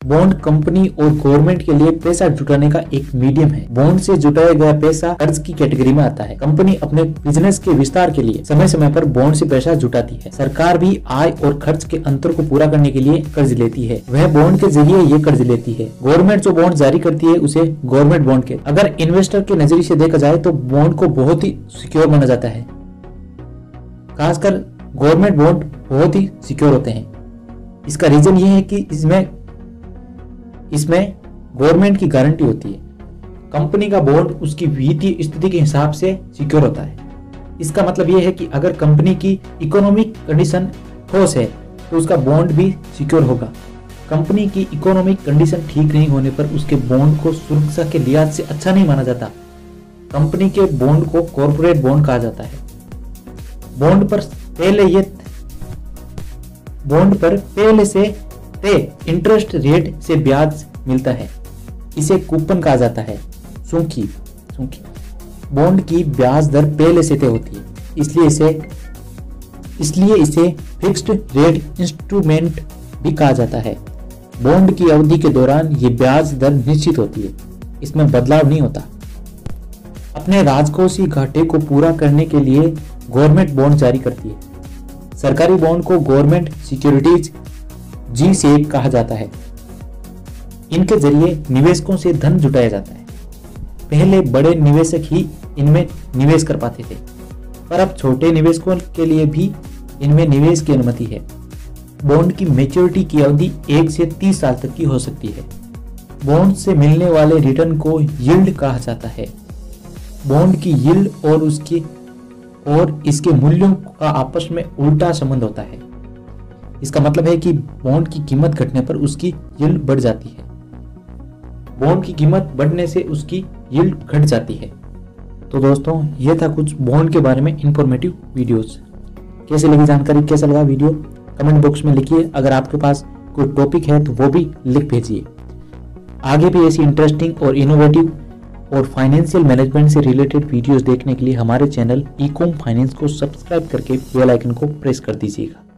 Bond company और government के लिए पैसा जुटाने का एक मीडियम है। बॉन्ड से जुटाया गया पैसा कर्ज की कैटेगरी में आता है। कंपनी अपने बिजनेस के विस्तार के लिए समय समय पर बॉन्ड से पैसा जुटाती है। सरकार भी आय और खर्च के अंतर को पूरा करने के लिए कर्ज लेती है, वह बॉन्ड के जरिए ये कर्ज लेती है। गवर्नमेंट जो बॉन्ड जारी करती है उसे गवर्नमेंट बॉन्ड के अगर इन्वेस्टर के नजरिए से देखा जाए तो बॉन्ड को बहुत ही सिक्योर माना जाता है। खासकर गवर्नमेंट बॉन्ड बहुत ही सिक्योर होते हैं। इसका रीजन ये है कि इसमें गवर्नमेंट की गारंटी होती है। कंपनी का बॉन्ड उसकी वित्तीय स्थिति के हिसाब से सिक्योर होता है। इसका मतलब यह है कि अगर कंपनी की इकोनॉमिक कंडीशन ठोस है तो उसका बॉन्ड भी सिक्योर होगा। कंपनी की इकोनॉमिक कंडीशन ठीक नहीं होने पर उसके बॉन्ड को सुरक्षा के लिहाज से अच्छा नहीं माना जाता। कंपनी के बॉन्ड को कॉर्पोरेट बॉन्ड कहा जाता है। बॉन्ड पर पहले से तय इंटरेस्ट रेट से ब्याज मिलता है, इसे कूपन कहा जाता है। सूखी बॉन्ड की ब्याज दर पहले से तय होती है, इसलिए इसे फिक्स्ड रेट इंस्ट्रूमेंट भी कहा जाता है। बॉन्ड की अवधि के दौरान ये ब्याज दर निश्चित होती है, इसमें बदलाव नहीं होता। अपने राजकोषीय घाटे को पूरा करने के लिए गवर्नमेंट बॉन्ड जारी करती है। सरकारी बॉन्ड को गवर्नमेंट सिक्योरिटीज G-SEC कहा जाता है। इनके जरिए निवेशकों से धन जुटाया जाता है। पहले बड़े निवेशक ही इनमें निवेश कर पाते थे, पर अब छोटे निवेशकों के लिए भी इनमें निवेश की अनुमति है। बॉन्ड की मैच्योरिटी की अवधि 1 से 30 साल तक की हो सकती है। बॉन्ड से मिलने वाले रिटर्न को यील्ड कहा जाता है। बॉन्ड की यील्ड और इसके मूल्यों का आपस में उल्टा संबंध होता है। इसका मतलब है कि बॉन्ड की कीमत घटने पर उसकी यील्ड बढ़ जाती है, बॉन्ड की कीमत बढ़ने से उसकी यील्ड घट जाती है। तो दोस्तों, यह था कुछ बॉन्ड के बारे में इंफॉर्मेटिव वीडियोस। कैसे लगी जानकारी, कैसा लगा वीडियो, कमेंट बॉक्स में लिखिए। अगर आपके पास कोई टॉपिक है तो वो भी लिख भेजिए। आगे भी ऐसी इंटरेस्टिंग और इनोवेटिव और फाइनेंशियल मैनेजमेंट से रिलेटेड वीडियोस देखने के लिए हमारे चैनल ईकॉम फाइनेंस को सब्सक्राइब करके बेल आइकन को प्रेस कर दीजिएगा।